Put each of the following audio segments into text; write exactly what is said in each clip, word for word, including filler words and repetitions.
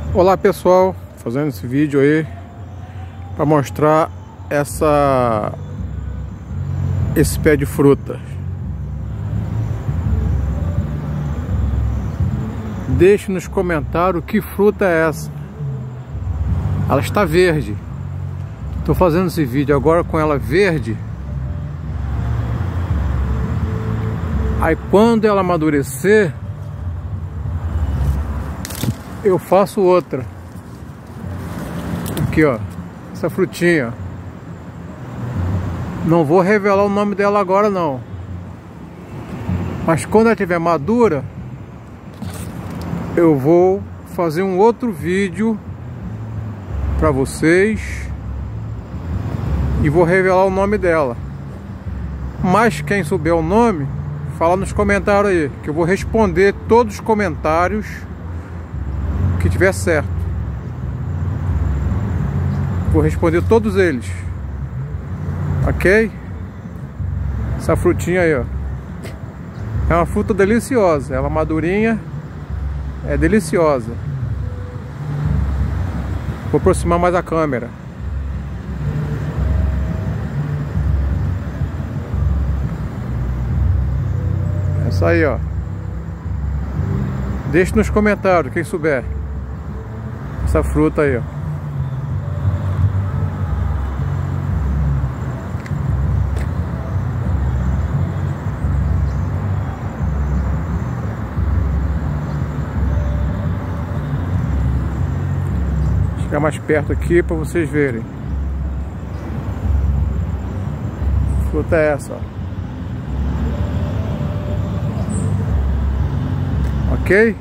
Olá pessoal, fazendo esse vídeo aí para mostrar essa esse pé de fruta. Deixe nos comentários que fruta é essa. Ela está verde. Estou fazendo esse vídeo agora com ela verde. Aí quando ela amadurecer, eu faço outra. Aqui ó, essa frutinha. Não vou revelar o nome dela agora não. Mas quando ela estiver madura, eu vou fazer um outro vídeo para vocês e vou revelar o nome dela. Mas quem souber o nome, fala nos comentários aí, que eu vou responder todos os comentários que tiver certo. Vou responder todos eles. Ok? Essa frutinha aí, ó. É uma fruta deliciosa. Ela madurinha. É deliciosa. Vou aproximar mais a câmera. Essa aí, ó. Deixe nos comentários quem souber. Essa fruta aí, ó. Vou chegar mais perto aqui para vocês verem. Que fruta é essa, ó. Ok?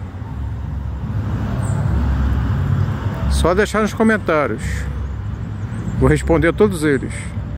Só deixar nos comentários. Vou responder a todos eles.